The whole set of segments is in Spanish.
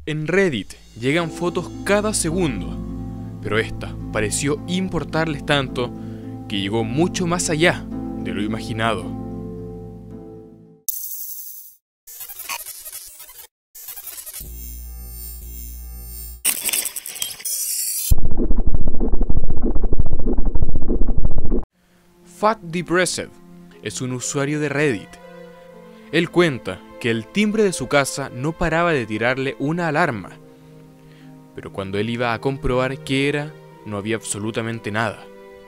En Reddit llegan fotos cada segundo, pero esta pareció importarles tanto que llegó mucho más allá de lo imaginado. Fat Depressive es un usuario de Reddit. Él cuenta que el timbre de su casa no paraba de tirarle una alarma, pero cuando él iba a comprobar qué era, no había absolutamente nada.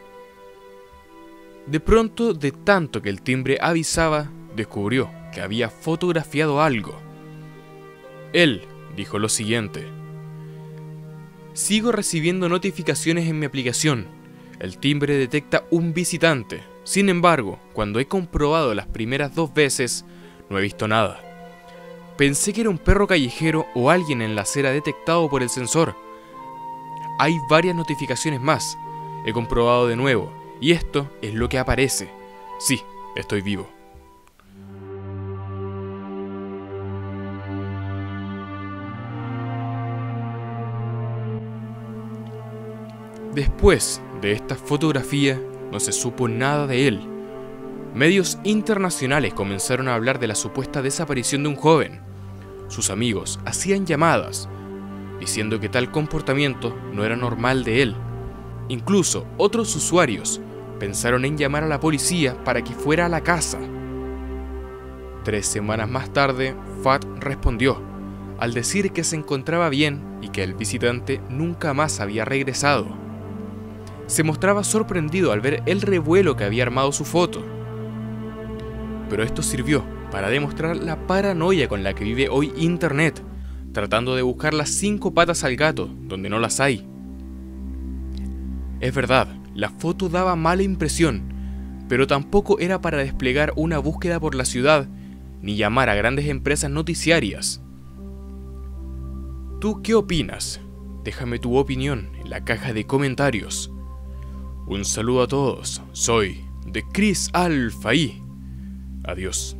De pronto, de tanto que el timbre avisaba, descubrió que había fotografiado algo. Él dijo lo siguiente: sigo recibiendo notificaciones en mi aplicación. El timbre detecta un visitante. Sin embargo, cuando he comprobado las primeras 2 veces, no he visto nada. Pensé que era un perro callejero o alguien en la acera detectado por el sensor. Hay varias notificaciones más. He comprobado de nuevo, y esto es lo que aparece. Sí, estoy vivo. Después de esta fotografía, no se supo nada de él. Medios internacionales comenzaron a hablar de la supuesta desaparición de un joven. Sus amigos hacían llamadas, diciendo que tal comportamiento no era normal de él. Incluso otros usuarios pensaron en llamar a la policía para que fuera a la casa. 3 semanas más tarde, Fat respondió, al decir que se encontraba bien y que el visitante nunca más había regresado. Se mostraba sorprendido al ver el revuelo que había armado su foto. Pero esto sirvió para demostrar la paranoia con la que vive hoy Internet, tratando de buscar las 5 patas al gato donde no las hay. Es verdad, la foto daba mala impresión, pero tampoco era para desplegar una búsqueda por la ciudad ni llamar a grandes empresas noticiarias. ¿Tú qué opinas? Déjame tu opinión en la caja de comentarios. Un saludo a todos, soy The Chris Alpha y adiós.